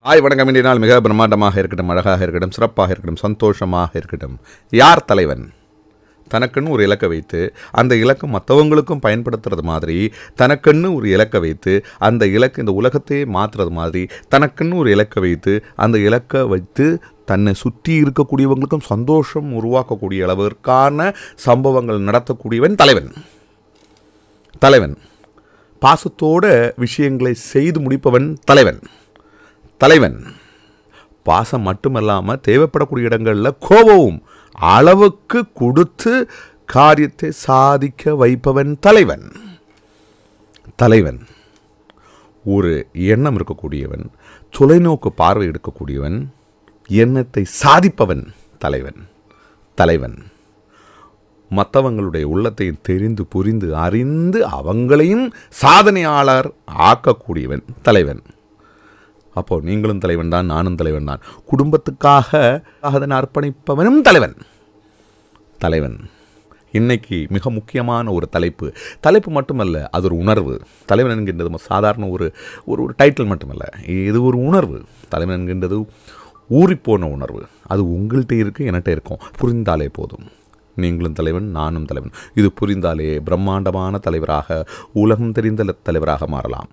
வணக்கம். இன்றைய நாள் மிக பிரம்மாண்டமாக இருக்கட்டும், அழகாக இருக்கட்டும், சிறப்பாக இருக்கட்டும், சந்தோஷமாக இருக்கட்டும். யார் தலைவன்? தனக்குன்னு ஒரு இலக்கை வைத்து அந்த இலக்கு மற்றவங்களுக்கும் பயன்படுத்துறது மாதிரி, தனக்குன்னு ஒரு இலக்கை வைத்து அந்த இலக்கு இந்த உலகத்தையே மாற்றுறது மாதிரி, தனக்குன்னு ஒரு இலக்கை வைத்து அந்த இலக்கை வைத்து தன்னை சுற்றி இருக்கக்கூடியவங்களுக்கும் சந்தோஷம் உருவாக்கக்கூடிய அளவிற்கான சம்பவங்கள் நடத்தக்கூடியவன் தலைவன். தலைவன் பாசத்தோட விஷயங்களை செய்து முடிப்பவன் தலைவன். தலைவன் பாசம் மட்டுமல்லாமல் தேவைப்படக்கூடிய இடங்களில் கோபமும் அளவுக்கு கொடுத்து காரியத்தை சாதிக்க வைப்பவன் தலைவன். தலைவன் ஒரு எண்ணம் இருக்கக்கூடியவன், தொலைநோக்கு பார்வை எடுக்கக்கூடியவன், எண்ணத்தை சாதிப்பவன் தலைவன். தலைவன் மற்றவங்களுடைய உள்ளத்தையும் தெரிந்து புரிந்து அறிந்து அவங்களையும் சாதனையாளர் ஆக்கக்கூடியவன் தலைவன். அப்போது நீங்களும் தலைவன் தான், நானும் தலைவன் தான். குடும்பத்துக்காக அதனை அர்ப்பணிப்பவனும் தலைவன். தலைவன் இன்னைக்கு மிக முக்கியமான ஒரு தலைப்பு மட்டுமல்ல, அது ஒரு உணர்வு. தலைவன் என்கின்றது சாதாரண ஒரு டைட்டில் மட்டுமல்ல, இது ஒரு உணர்வு. தலைவன் என்கின்றது ஊறிப்போன உணர்வு. அது உங்கள்கிட்ட இருக்குது, என்கிட்ட இருக்கும். புரிந்தாலே போதும். நீங்களும் தலைவன், நானும் தலைவன். இது புரிந்தாலே பிரம்மாண்டமான தலைவராக, உலகம் தெரிந்த தலைவராக மாறலாம்.